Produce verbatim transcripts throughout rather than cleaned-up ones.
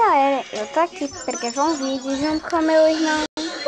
galera, eu tô aqui pra gravar um vídeo junto com meu irmão.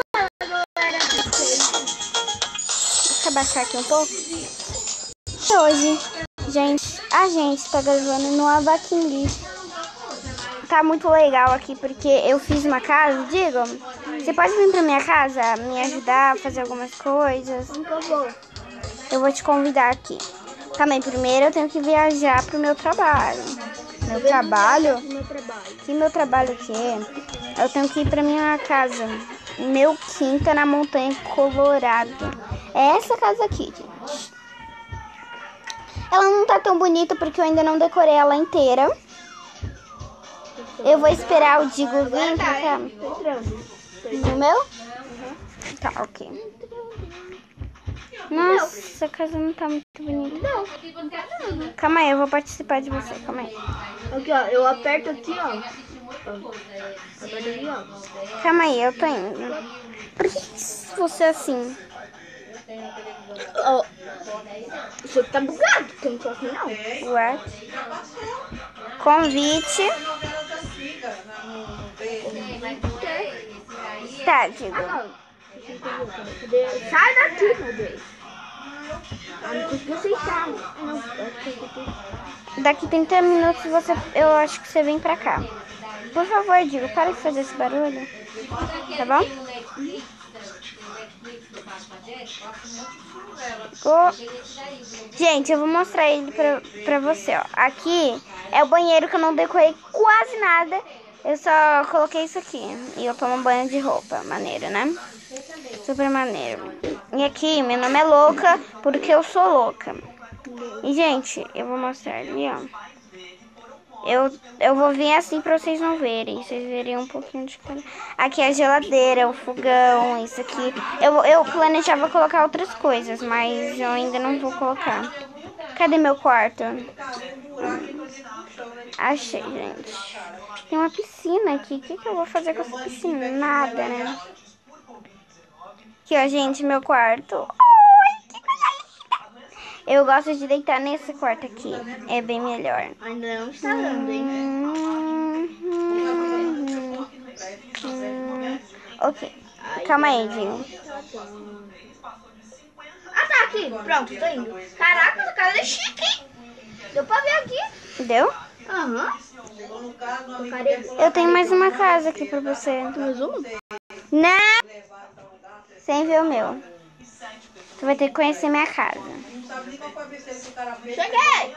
Deixa eu abaixar aqui um pouco. E hoje, gente, a gente tá gravando no Avaquim. Tá muito legal aqui porque eu fiz uma casa. Digo, você pode vir pra minha casa me ajudar a fazer algumas coisas? Nunca vou. Eu vou te convidar aqui. Também, primeiro eu tenho que viajar pro meu trabalho. Meu trabalho? Meu trabalho. Que meu trabalho que é? Eu tenho que ir pra minha casa. Meu quinta na Montanha Colorado. É essa casa aqui, gente. Ela não tá tão bonita porque eu ainda não decorei ela inteira. Eu vou esperar o Digo vir pra cá. No meu? Uhum. Tá, ok. Nossa, a casa não tá muito bonita. Não. Calma aí, eu vou participar de você. Calma aí. Aqui, ó. Eu aperto aqui, ó. ó. Aperto aqui, ó. Calma aí, eu tô indo. Por que você é assim? Ó. Isso aqui tá bugado. Que eu não tô assim, não. What? Convite. Tá, Digo. Sai daqui, meu Deus. Ah, não consegui aceitar. Não, Daqui trinta minutos você, eu acho que você vem pra cá. Por favor, Digo, para de fazer esse barulho. Tá bom? Oh. Gente, eu vou mostrar ele pra, pra você, ó. Aqui é o banheiro que eu não decorei quase nada. Eu só coloquei isso aqui. E eu tomo banho de roupa. Maneiro, né? Super maneiro. E aqui, meu nome é Louca, porque eu sou louca. E, gente, eu vou mostrar ali, ó. Eu, eu vou vir assim pra vocês não verem. Vocês verem um pouquinho de cara. Aqui é a geladeira, o fogão, isso aqui. Eu, eu planejava colocar outras coisas, mas eu ainda não vou colocar. Cadê meu quarto? Hum. Achei, gente. Tem uma piscina aqui. O que, que eu vou fazer com essa piscina? Nada, né? Aqui, ó, gente, meu quarto. Ai, que coisa linda! Eu gosto de deitar nesse quarto aqui. É bem melhor. ainda não está dando, hein? Hum, hum, hum. Ok. Calma aí, Dinho. Ah, tá aqui. Pronto, tô indo. Caraca, essa casa é chique, hein? Deu pra ver aqui. Deu? Aham. Eu tenho mais uma casa aqui pra você. Mais uma? Não! Sem ver o meu. Você vai ter que conhecer minha casa. Cheguei!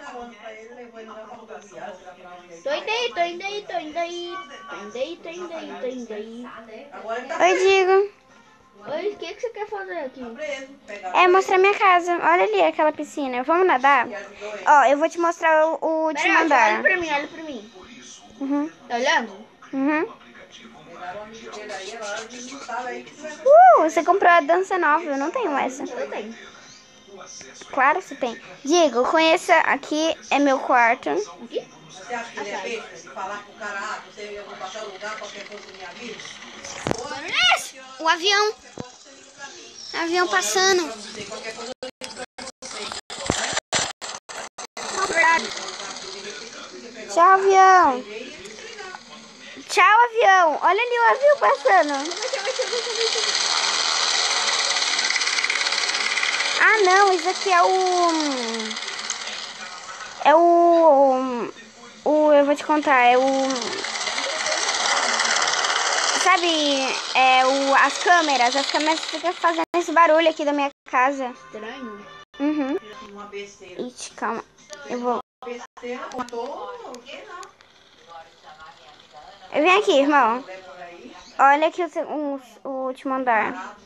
Tô indo aí, tô indo aí, tô indo aí. Tô indo aí, tô indo aí, tô indo aí. Oi, Digo. Oi, o que, que você quer fazer aqui? É mostrar minha casa. Olha ali aquela piscina. Vamos nadar? Ó, eu vou te mostrar o, o último Pera, andar. olha pra mim, olha pra mim. Uhum. Tá olhando? Uhum. Uh, você comprou a dança nova. Eu não tenho essa. Eu tenho. Claro que você tem. Digo, conheça. Aqui é meu quarto. Aqui? Você acha que ele é besta de falar com o cara, ah, você eu vou passar o lugar, qualquer coisa me avisa? O avião. Avião passando. Tchau, avião. Tchau, avião. Olha ali o avião passando. Ah, não. Isso aqui é o... É o... o eu vou te contar. É o... Sabe, é o, as câmeras. As câmeras ficam fazendo esse barulho aqui da minha casa. Estranho. Uhum. Uma besteira. Ixi, calma. Eu vou... Besteira, contou, o que não? Vem aqui, irmão. Olha aqui o, seu- o, o último andar.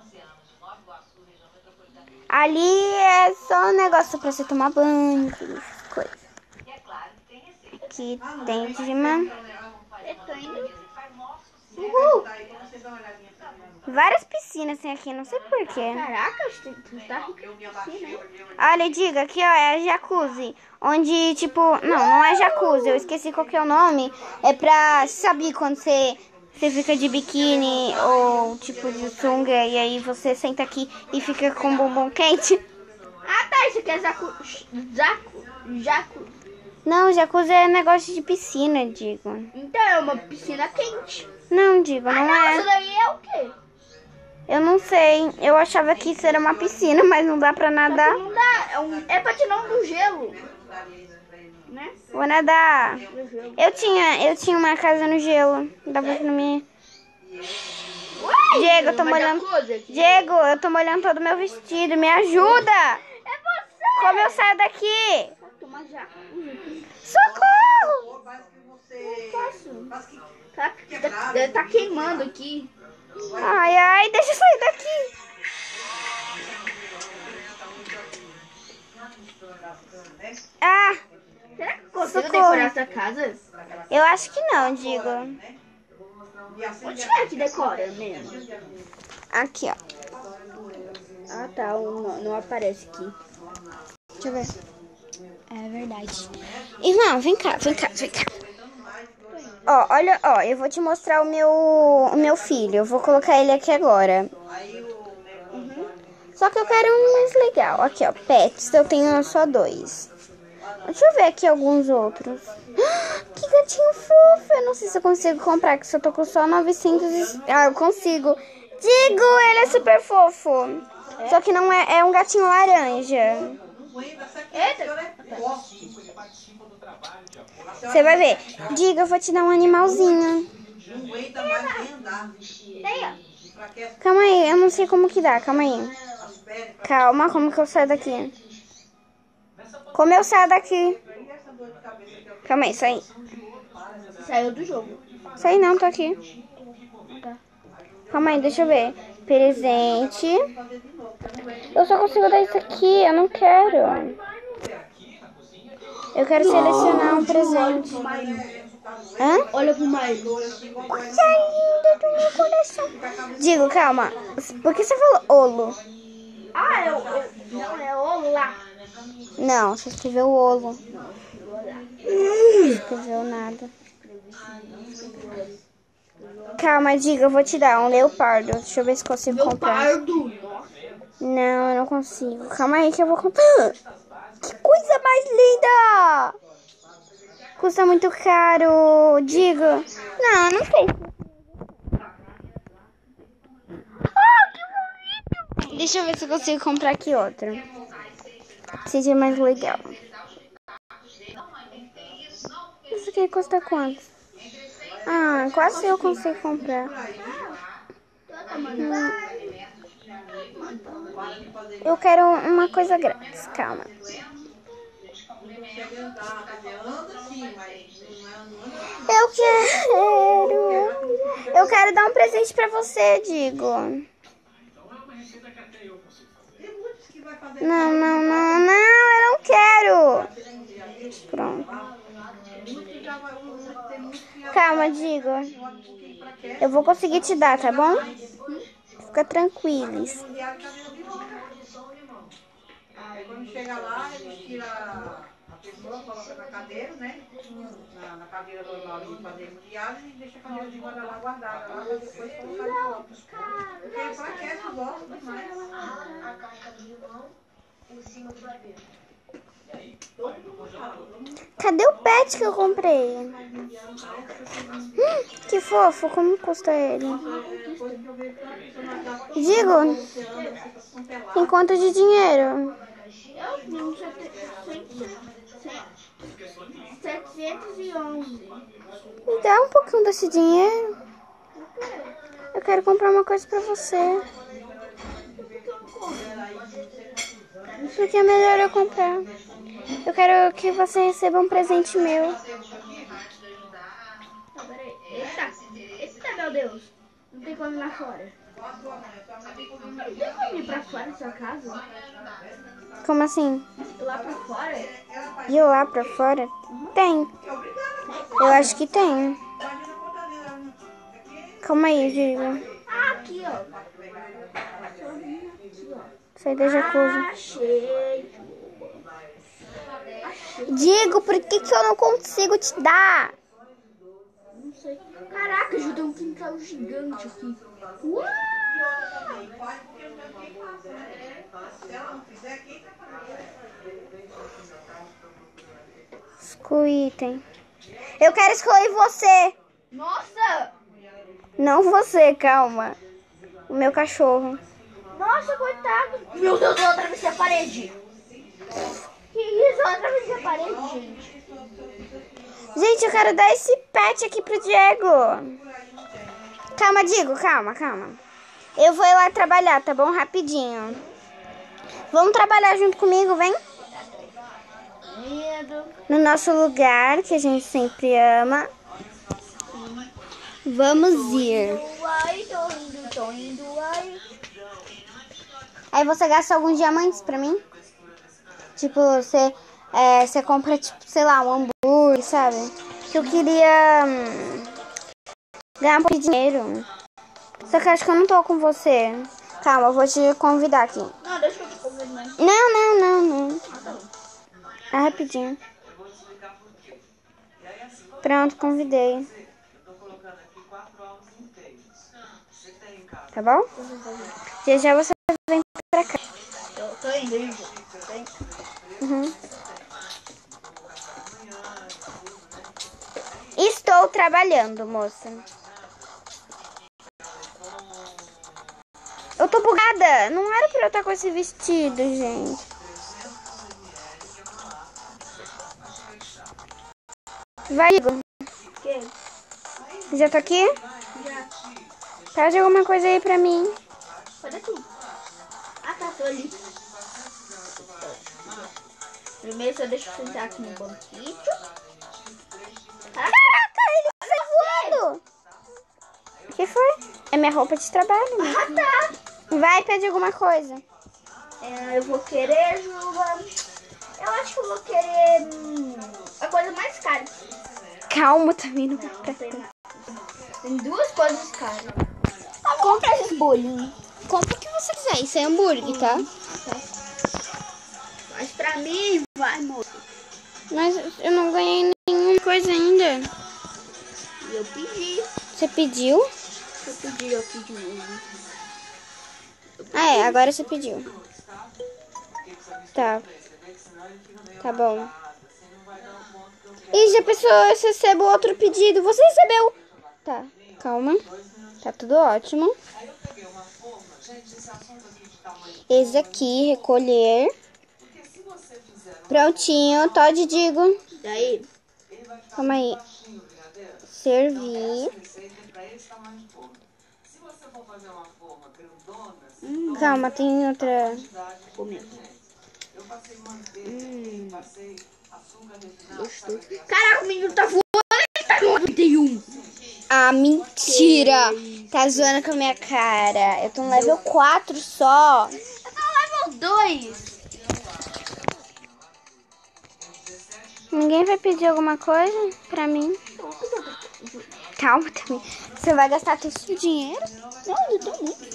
Ali é só um negócio pra você tomar banho, essas coisas. Aqui tem de uma... Eu tô indo. Uhul. Várias piscinas tem aqui, não sei porquê. Caraca, você tá rico assim, né? Olha, diga, aqui ó, é a jacuzzi. Onde, tipo, não, não é jacuzzi, eu esqueci qual que é o nome. É pra, sabe quando você, você fica de biquíni ou tipo de sunga e aí você senta aqui e fica com o bumbum quente? Ah, tá, isso aqui é jacu... Jacu... Jacu... Não, jacuzzi é negócio de piscina, digo. Então é uma piscina quente. Não, digo, Ah, não não, é. isso daí é o quê? Eu não sei. Eu achava que isso era uma piscina, mas não dá pra nadar. Não dá, é, um, é patinão no gelo. Né? Vou nadar. No gelo. Eu tinha, eu tinha uma casa no gelo. Dava pra me... Diego, eu tô Uma molhando... jacuzzi aqui. Diego, eu tô molhando todo o meu vestido. Me ajuda! É você! Como eu saio daqui? Toma jacuzzi. Socorro! Faz que você... Posso? Faz que... Tá, tá, tá queimando aqui. Ai, ai, deixa eu sair daqui. Ah, Será que eu consigo Socorro. decorar essa casa? eu acho que não, digo. Onde é que decora mesmo? Aqui, ó. Ah, tá. Não, não aparece aqui. Deixa eu ver. É verdade. Irmão, vem cá, vem cá, vem cá. Ó, olha, ó, eu vou te mostrar o meu, o meu filho. Eu vou colocar ele aqui agora. Uhum. Só que eu quero um mais legal. Aqui, ó, pets. Eu tenho só dois. Deixa eu ver aqui alguns outros. Que gatinho fofo. Eu não sei se eu consigo comprar, que eu tô com só novecentos. E... Ah, eu consigo. Digo, ele é super fofo. É? Só que não é, é um gatinho laranja. Eita! Você vai ver. Diga, eu vou te dar um animalzinho. Não aguenta mais nem andar. Tem, ó. Calma aí, eu não sei como que dá. Calma aí. Calma, como que eu saio daqui? Como eu saio daqui? Calma aí, sai. Saiu do jogo. Sai não, tô aqui. Calma aí, deixa eu ver. Presente. Eu só consigo dar isso aqui, eu não quero. Eu quero selecionar um presente. Hã? Olha pro Maio. Saindo do meu coração. Digo, calma. Por que você falou olo? Ah, é o... Não, é olá. Não, você escreveu olo. Não escreveu nada. Calma, diga, eu vou te dar um leopardo. Deixa eu ver se consigo comprar. Leopardo. Não, eu não consigo. Calma aí que eu vou comprar. Que coisa mais linda! Custa muito caro. Diga. Não, eu não sei. Ah, que bonito! Deixa eu ver se eu consigo comprar aqui outro. Seja mais legal. Isso aqui custa quanto? Ah, quase eu consigo comprar. Hum. Eu quero uma coisa grátis, calma. Eu quero. Eu quero dar um presente pra você, digo. Não, não, não, não, eu não quero. Pronto. Calma, digo. Eu vou conseguir te dar, tá bom? Fica tranquilos. Aí quando chega lá, eles tiram a pessoa, colocam na cadeira, né? Na, na cadeira normal de fazer diálise e deixa a cadeira de guarda lá guardada lá pra depois colocar de volta. Porque enfraquece os ossos demais. Cadê o pet que eu comprei? Hum, que fofo, como custa ele? Digo, em quanto de dinheiro? setecentos e onze. Me dá um pouquinho desse dinheiro. Eu quero comprar uma coisa pra você. Porque é melhor eu comprar. Eu quero que você receba um presente meu. Eita, eita, meu Deus. Não tem como ir lá fora. Não tem como ir pra fora da sua casa? Como assim? Lá pra fora? E eu lá pra fora? Tem. Eu acho que tem. Calma aí, digo. Ah, aqui, ó. Sai da jacuzzi. Achei. Digo, por que que eu não consigo te dar? Não sei. Caraca, Ju, tem um quintal gigante aqui. Uau! Exclui item. Eu quero excluir você. Nossa! Não você, calma. O meu cachorro. Nossa, coitado. Meu Deus, eu atravessei a parede. Que isso? Eu atravessei a parede, gente. Gente, eu quero dar esse pet aqui pro Diego. Calma, Diego, calma, calma. Eu vou ir lá trabalhar, tá bom? Rapidinho. Vamos trabalhar junto comigo, vem? Medo. No nosso lugar, que a gente sempre ama. Vamos ir. Ai, tô indo, tô indo, ai. Aí você gasta alguns diamantes pra mim? Tipo, você, é, você compra, tipo, sei lá, um hambúrguer, sabe? Que eu queria hum, ganhar um pouco de dinheiro. Só que eu acho que eu não tô com você. Calma, eu vou te convidar aqui. Não, deixa eu te convidar. Não, não, não, não. É rapidinho. Pronto, convidei. Tá bom? Já já você vem pra cá. Eu tô indo, indo. Tô indo. Uhum. Estou trabalhando, moça. Eu tô bugada. Não era pra eu estar com esse vestido, gente. Vai, Igor. Que? Já tô aqui? Já. Pede alguma coisa aí pra mim. Cadê tu? Ah, tá, tô ali. Primeiro só deixa eu sentar aqui no banquinho. Caraca, ele tá voando. O que foi? É minha roupa de trabalho, né? Ah, tá. Vai, pede alguma coisa. É, eu vou querer, Juba. Eu acho que eu vou querer hum, a coisa mais cara. Calma, também não Não, tá. tem, tem duas coisas caras. Ah, compra esses bolinhos. Compra o que você quiser. Isso é hambúrguer, tá? Mas pra mim, vai, moço. Mas eu não ganhei nenhuma coisa ainda. E eu pedi. Você pediu? Eu pedi, eu pedi mesmo. Ah, é. Agora você pediu. Tá. Tá bom. E já pensou se recebo outro pedido? Você recebeu. Tá, calma. Tá tudo ótimo. Esse aqui, recolher. Prontinho, Todd, digo. Daí? Calma aí. Servir. Hum, Calma, tem outra. comer. Hum. Gostoso. Caraca, o menino tá voando. Ele tá no noventa e um. Ah, mentira. Tá zoando com a minha cara. Eu tô no level quatro só. Eu tô no level dois. Ninguém vai pedir alguma coisa pra mim? Calma também. Você vai gastar todo o seu dinheiro? Não, eu tô muito.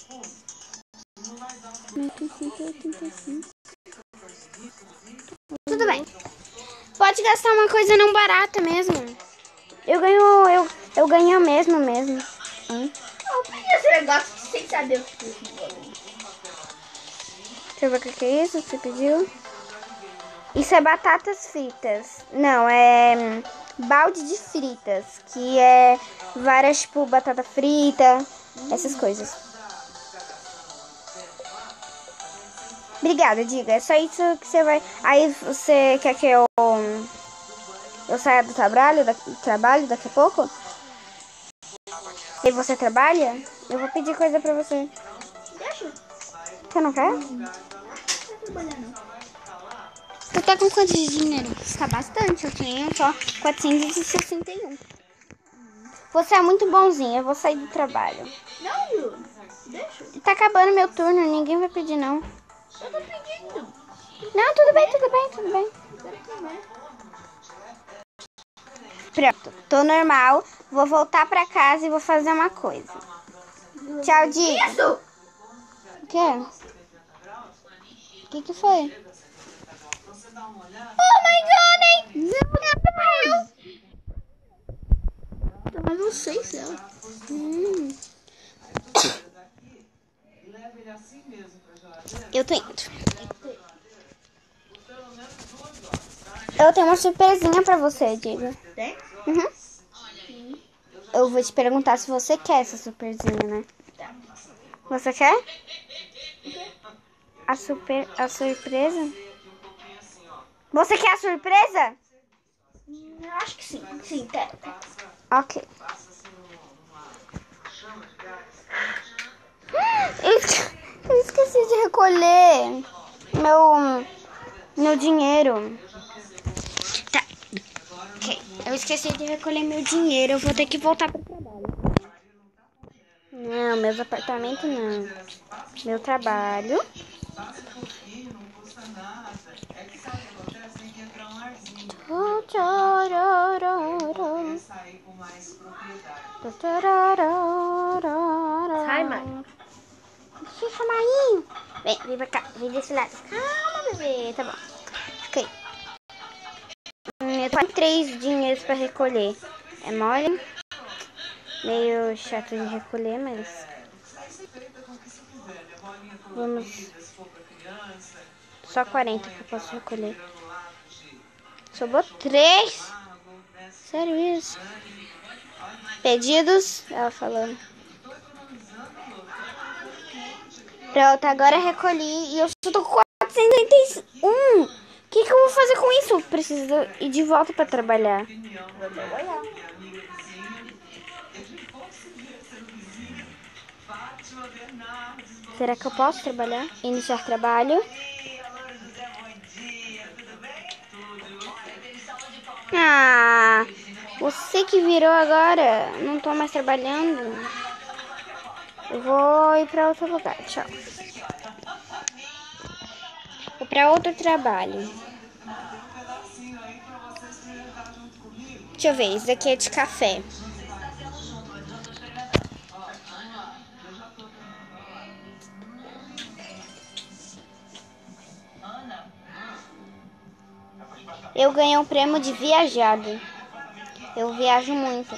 Tudo bem. Pode gastar uma coisa não barata mesmo. Eu ganho, eu, eu ganho mesmo mesmo. Hã? Eu pedi esse negócio sem saber o que é isso. Deixa eu ver o que que é isso que você pediu. Isso é batatas fritas. Não, é hum, balde de fritas. Que é várias, tipo, batata frita. Essas coisas. Obrigada, diga. É só isso que você vai... Aí você quer que eu... Eu saia do trabalho, da, do trabalho daqui a pouco? E você trabalha? Eu vou pedir coisa pra você. Deixa. Você não quer? Não tá trabalhando. Você tá com quanto de dinheiro? Tá bastante, eu tenho só quatrocentos e sessenta e um. Você é muito bonzinho, eu vou sair do trabalho. Não, Ju. Deixa. Tá acabando meu turno, ninguém vai pedir não. Eu tô pedindo. Não, tudo bem, tudo bem, tudo bem. Eu quero comer. Pronto, tô normal, vou voltar pra casa e vou fazer uma coisa. Tchau, Diego. Isso! O quê? O que que foi? Oh my god, hein? Mas não sei se ela. Hum. Eu tô indo. Eu tenho uma surpresinha pra você, Diva. Tem? Uhum. Eu vou te perguntar se você quer essa surpresinha, né? Tá. Você quer? A, super, a surpresa? Você quer a surpresa? Hum, eu acho que sim. Sim, quero. Ok. Eu, esque- eu esqueci de recolher meu, meu dinheiro. Tá. Ok. Eu esqueci de recolher meu dinheiro. Eu vou ter que voltar pro trabalho. Não, meus apartamentos não. Meu trabalho. Sai, mãe. Deixa eu chamar aí. Vem, vem pra cá. Vem desse lado. Calma, bebê. Tá bom. Fica aí. Hum, Eu tenho três dinheiros pra recolher. É mole. Meio chato de recolher, mas... Vamos... Só quarenta que eu posso recolher. Sobrou três. Sério isso? Pedidos. Ela falando. Pronto, agora recolhi. E eu só tô com quatrocentos e oitenta e um. O que, que eu vou fazer com isso? Eu preciso ir de volta pra trabalhar. Vou trabalhar. Será que eu posso trabalhar? Iniciar trabalho. Ah, você que virou agora. Não tô mais trabalhando. Eu vou ir pra outro lugar. Tchau. Vou pra outro trabalho. Deixa eu ver. Isso daqui é de café. Eu ganhei um prêmio de viajado. Eu viajo muito.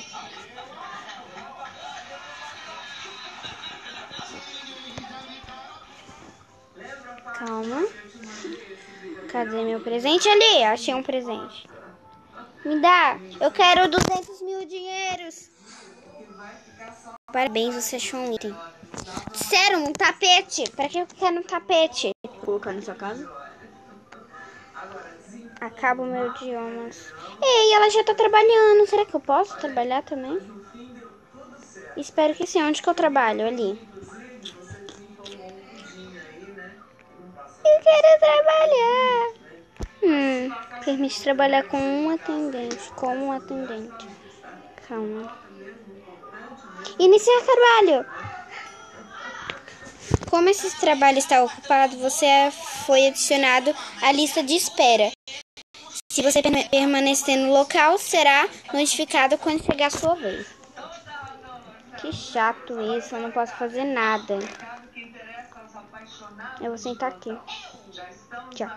Calma. Cadê meu presente? Ali, achei um presente. Me dá. Eu quero duzentos mil dinheiros. Parabéns, você achou um item. Disseram um tapete. Pra que eu quero um tapete? Vou colocar na sua casa. Acaba o meu idiomas. Ei, ela já tá trabalhando. Será que eu posso trabalhar também? Espero que sim. Onde que eu trabalho? Ali. Eu quero trabalhar. Hum, permite trabalhar com um atendente. Com um atendente. Calma. Iniciar trabalho. Como esse trabalho está ocupado, você foi adicionado à lista de espera. Se você permanecer no local, será notificado quando chegar a sua vez. Que chato isso, eu não posso fazer nada. Eu vou sentar aqui. Tchau.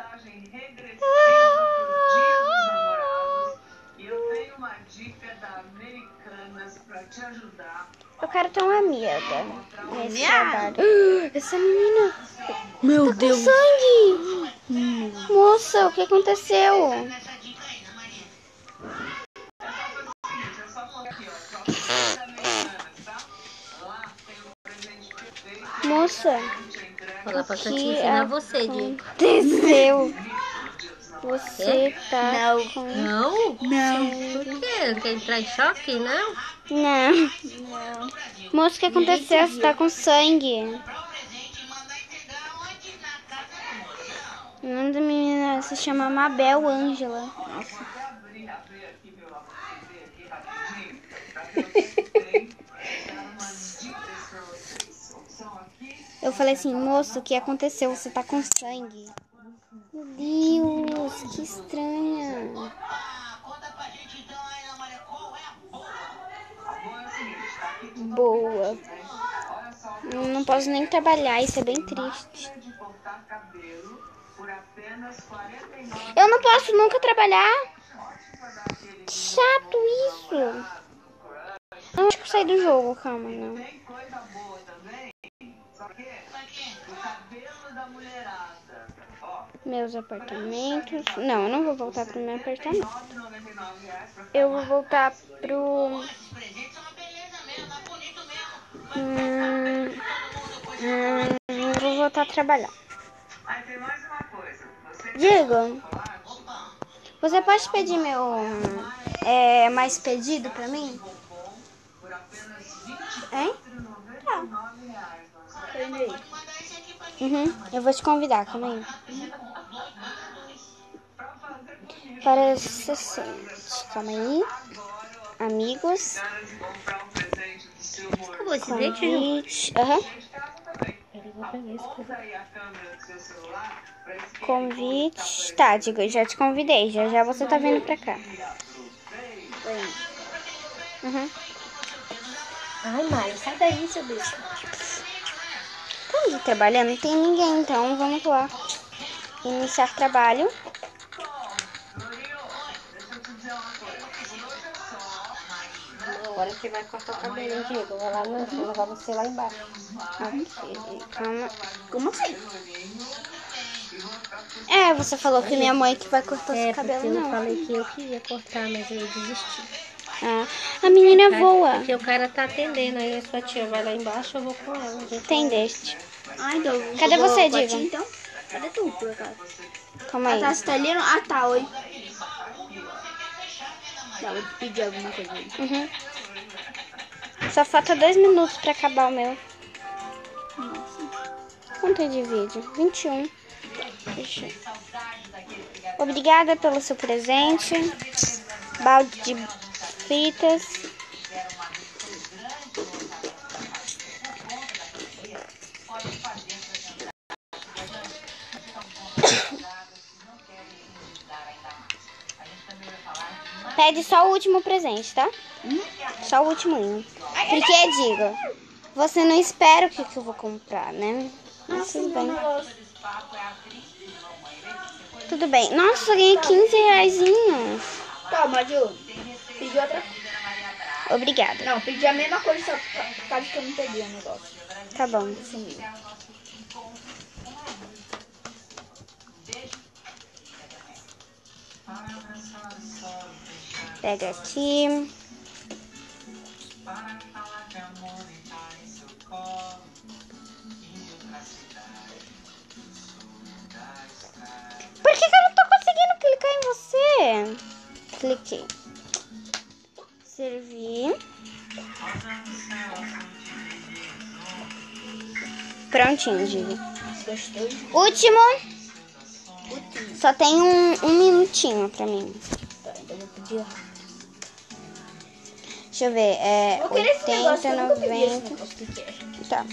Eu quero ter uma amiga nesse trabalho. Essa menina. Meu Tá com sangue. Moça, o que aconteceu? Moça, Falar pra o que ensinar você, Diego. aconteceu? Você tá Não. com... Não? Não. Por quê? Quer entrar em choque, não? Não. Não. Moça, o que aconteceu? Você tá com sangue. O nome da menina se chama Mabel Ângela. Nossa. Eu falei assim, moço, o que aconteceu? Você tá com sangue. Meu Deus, que estranha. Boa. Não posso nem trabalhar, isso é bem triste. Eu não posso nunca trabalhar. Que chato isso. Não, acho que eu saí do jogo, calma, não. meus apartamentos. Não, eu não vou voltar pro meu apartamento. Eu vou voltar pro... Hum, hum, eu vou voltar a trabalhar. Diego, você pode pedir meu... É, mais pedido pra mim? Hein? Tá. Uhum, eu vou te convidar, calma aí. Para sessenta, calma aí. Amigos. Acabou esse Convite. Aham. Convite. Tá, Diego, eu já te convidei. Já já você tá vindo pra cá. Uhum. Ai, Mário, sai daí, seu bicho. Estamos trabalhando, não tem ninguém, então vamos lá. Iniciar trabalho. Agora que vai cortar o cabelo, Diego. Vai lá, não, vou levar você lá embaixo. Ok, calma. Como assim? É, você falou que minha mãe que vai cortar É, seu cabelo, porque eu não. falei que eu queria cortar, mas eu desisti. Ah, a menina Cara, voa. Porque o cara tá atendendo, aí a sua tia vai lá embaixo, eu vou com ela. gente. Entendeste? Ah, então. Cadê eu vou você, com a Diego? tia, então? Cadê tu, por acaso? Calma aí. Ah, tá, você tá ali? Ah, tá, oi. Tá, vou pedir alguma coisa aí. Uhum. Só falta dois minutos pra acabar o meu. Nossa. Quanto é de vídeo? vinte e um. Deixa. Obrigada pelo seu presente. Balde de fritas. Pede só o último presente, tá? Hum? Só o último. Porque, diga, você não espera o que, que eu vou comprar, né? Mas tudo bem. Tudo bem. Nossa, eu ganhei quinze reaisinho. Toma, Ju. Pedi outra. Obrigada. Não, pedi a mesma coisa, só por causa que eu não peguei o negócio. Tá bom. Sumiu. Pega aqui. Por que, que eu não tô conseguindo clicar em você? Cliquei. Servir. Prontinho, Diego. Gostou? Último. Último. Só tem um, um minutinho pra mim. Tá, então eu vou pedir. Deixa eu ver. É Vou querer esse negócio, oitenta, eu nunca peguei esse noventa. negócio que que é. Tá.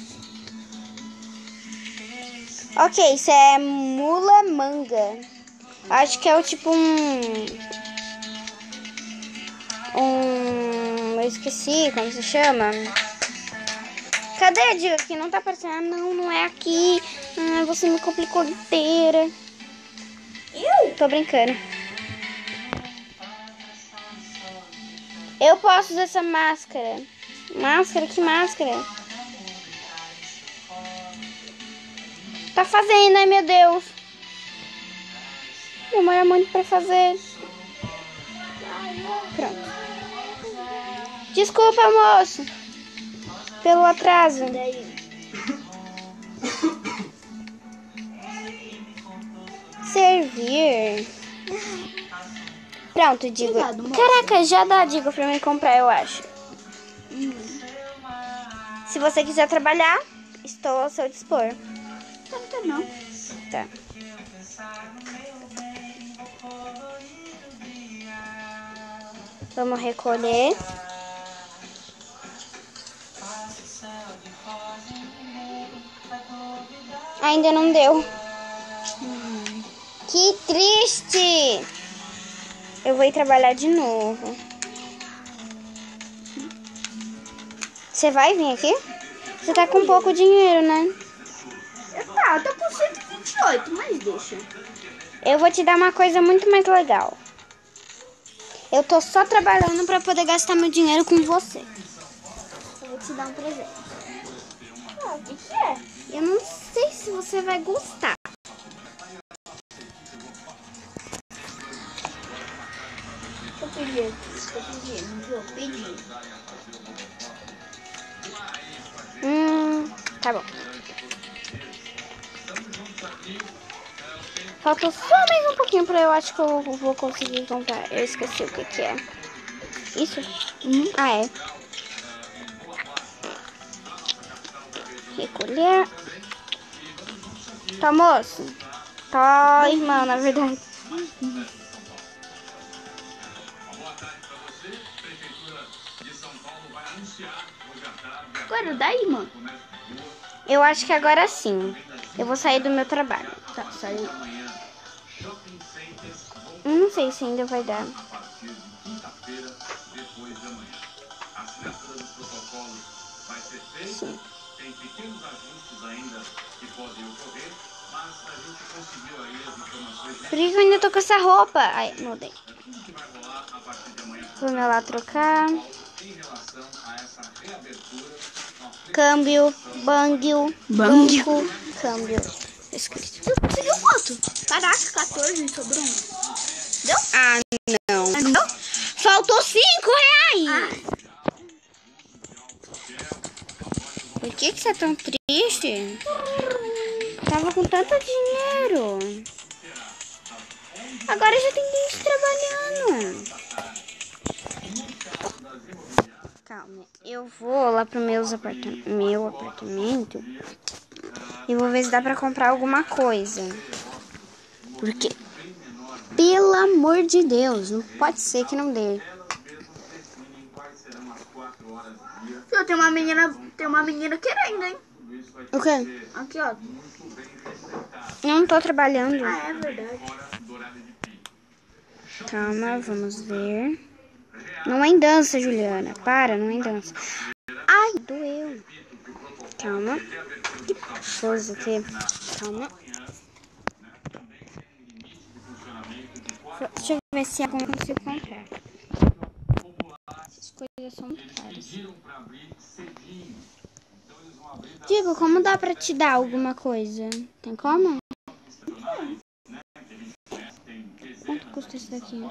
Ok, isso é mula manga. Acho que é o tipo um... Um... Eu esqueci como se chama. Cadê? Diga que não tá aparecendo. Ah, não, não é aqui. Ah, você me complicou inteira. Eu? Tô brincando. Eu posso usar essa máscara. Máscara? Que máscara? Tá fazendo, né, meu Deus? Demora muito pra fazer. Pronto. Desculpa, moço. Pelo atraso. Servir. Pronto, digo. Obrigado, moça. Caraca, já dá digo pra mim comprar, eu acho. Hum. Se você quiser trabalhar, estou ao seu dispor. Não, tá não. Tá. Vamos recolher. Ainda não deu. Hum. Que triste! Eu vou ir trabalhar de novo. Você vai vir aqui? Você tá com pouco dinheiro, né? Tá, eu tô com cento e vinte e oito, mas deixa. Eu vou te dar uma coisa muito mais legal. Eu tô só trabalhando pra poder gastar meu dinheiro com você. Eu vou te dar um presente. Ah, o que que é? Eu não sei se você vai gostar. pedir aqui. Eu pedi, não vou pedir. Hum, tá bom. Faltou só mais um pouquinho pra eu acho que eu vou conseguir comprar. Eu esqueci o que que é. Isso? Uhum. Ah, é. Recolher. Tá, moço? Tá, irmã, na verdade. Uhum. Agora dá, irmã? Eu acho que agora sim. Eu vou sair do meu trabalho. Tá, saiu. Eu não sei se ainda vai dar. Sim. Por que eu ainda tô com essa roupa? Ai, mudei. Vou me lá trocar. Câmbio, bangio, banco, câmbio. Escrito. Você conseguiu quanto? Caraca, quatorze, sobrou um. Deu? Ah, não. Não? Faltou cinco reais. Ah. Por que que você é tão triste? Tava com tanto dinheiro. Agora já tem gente trabalhando. Calma, eu vou lá pro meus apartam- meu apartamento e vou ver se dá pra comprar alguma coisa. Porque, pelo amor de Deus, não pode ser que não dê. Eu tenho uma menina, tem uma menina querendo, hein? O quê? Aqui, ó. Eu não tô trabalhando. Ah, é verdade. Calma, vamos ver. Não é em dança, Juliana. Para, não é em dança. Ai, doeu. Calma. Vamos aqui. Calma. Deixa eu ver se algum eu consigo comprar. Essas coisas são muito caras. Diego, como dá pra te dar alguma coisa? Tem como? Quanto custa isso daqui?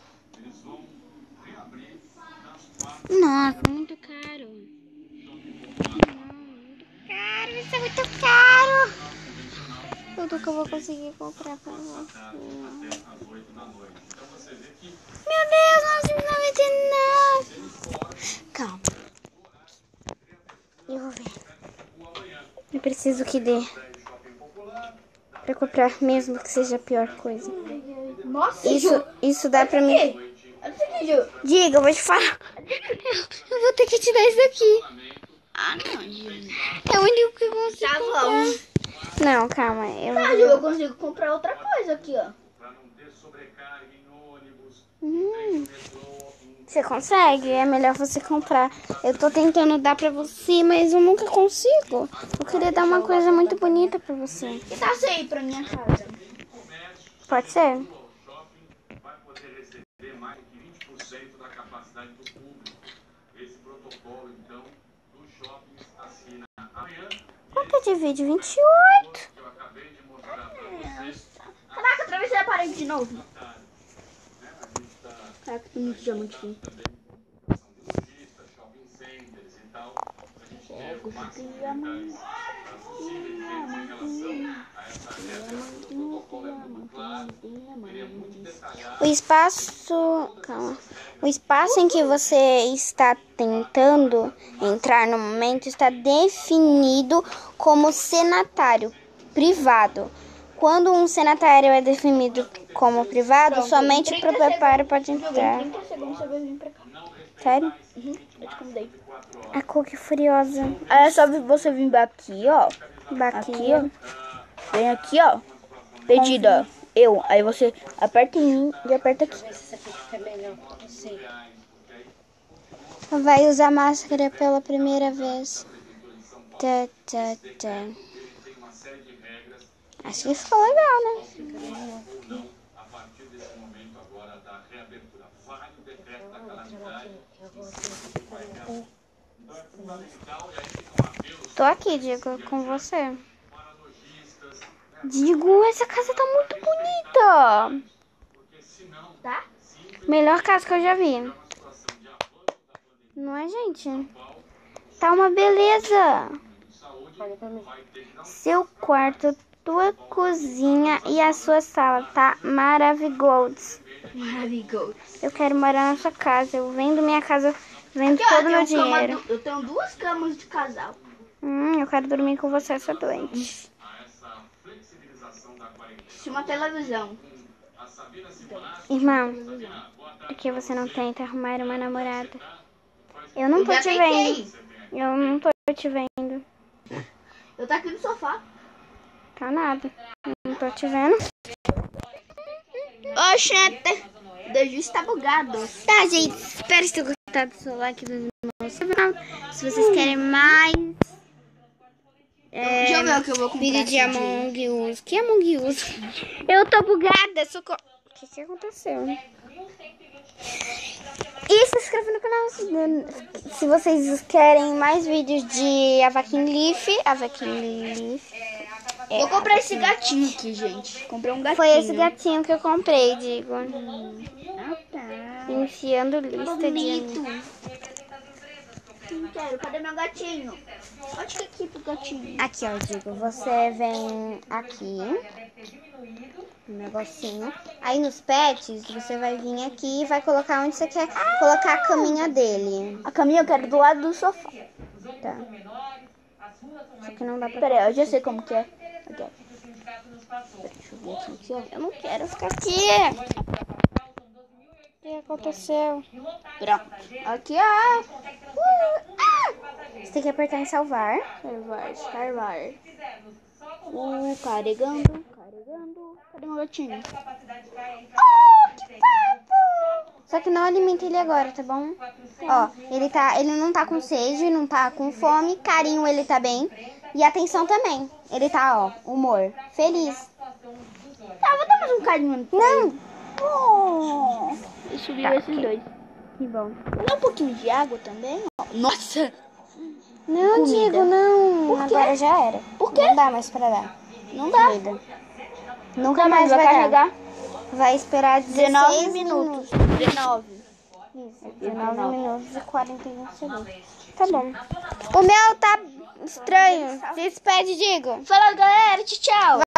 Nossa, muito caro. Não, muito caro. Isso é muito caro. Tudo que eu vou conseguir comprar pra você. Meu Deus, novecentos e noventa e nove. Calma. Eu vou ver. Eu preciso que dê pra comprar, mesmo que seja a pior coisa. Nossa, Isso, Ju. isso dá pra mim. Olha isso aqui, Ju. Diga, eu vou te falar. Eu vou ter que te dar isso daqui. Ah, não, Ju. É o único que eu consigo Tá comprar. bom. Não, calma. Eu... Tá, Ju, eu consigo comprar outra coisa aqui, ó. Hum, você consegue? É melhor você comprar. Eu tô tentando dar pra você, mas eu nunca consigo. Eu queria dar uma coisa muito bonita pra você. Que tá aí pra minha casa? Pode ser? Quanto é de vídeo? vinte e oito. Caraca, atravessei a parede de novo. Caraca, tem muito diamante aqui. Pego esse diamante. O espaço, calma. O espaço em que você está tentando entrar no momento está definido como senatário privado. Quando um senatário é definido como privado, somente o proprietário pode entrar. trinta segundos você vai vir pra cá. Sério? Uhum, eu te convidei. A Cookie Furiosa. É só você vir aqui, ó. Aqui, Aqui, ó. Vem aqui, ó. Pedido, ó. Eu. Aí você aperta em mim e aperta aqui. Vai usar máscara pela primeira vez. Tá, tá, tá. Acho que ficou legal, né? Tô aqui, Diego, com você. Diego, essa casa tá muito bonita. Tá? Melhor casa que eu já vi. Não é, gente? Tá uma beleza. Seu quarto, tua cozinha e a sua sala tá maravilhoso. Maravilhoso. Eu quero morar na sua casa. Eu vendo minha casa, vendo Aqui, ó, todo o tem meu uma cama dinheiro. du- Eu tenho duas camas de casal. Hum, eu quero dormir com você, sou doente. Tinha uma televisão. Irmão, por que você não tenta arrumar uma namorada? Eu não Eu tô já te tentei. vendo. Eu não tô te vendo. Eu tô aqui no sofá. Tá nada. Não tô te vendo. Oxente. O Deju está bugado. Tá, gente. Espero ter gostado do seu like do meu canal. Se vocês querem mais é, Deixa eu ver o que eu vou comprar. vídeo de esse dia. Among Us. Que Among Us? Eu tô bugada. Socorro. O que que aconteceu? E se inscreve no canal se, se vocês querem mais vídeos de Avakin Leaf. Avakin Leaf. É, Vou comprar esse gatinho aqui, gente. Comprei um gatinho. Foi esse gatinho que eu comprei, digo. Ah, tá. Enfiando lista Bonito. de... Não quero. Cadê meu gatinho? Pode ir aqui pro gatinho. Aqui, ó, digo. Você vem aqui. Um negocinho. Aí nos pets, você vai vir aqui e vai colocar onde você quer colocar a caminha dele. A caminha eu quero do lado do sofá. Tá. Só que não dá pra... Pera aí, eu já sei como que é. Aqui, ó. Deixa eu ver aqui, aqui, ó. Eu não quero ficar aqui. O que aconteceu? Pronto. Aqui, ó. Uh, ah! Você tem que apertar em salvar. Salvar, salvar. Uh, carregando, carregando. Cadê meu gatinho? Oh, que fofo! Só que não alimenta ele agora, tá bom? Ó, ele, tá, ele não tá com sede, não tá com fome. Carinho, ele tá bem. E atenção também. Ele tá, ó, humor. Feliz. Tá, vou dar mais um carinho. Não! Oh, e subiu Tá, esses ok. dois. Que bom. Vou dar um pouquinho de água também, ó. Nossa! Não, Comida. Digo, não. Por quê? Agora já era. Por quê? Não dá mais pra dar. Não dá. Comida. Nunca Não, mais mas vai, vai dar. carregar. Vai esperar dezenove dezesseis minutos. minutos. dezenove. Isso, dezenove minutos e quarenta e um segundos. Tá bom. O meu tá estranho. Se despede, Digo. Fala, galera. Tchau, tchau.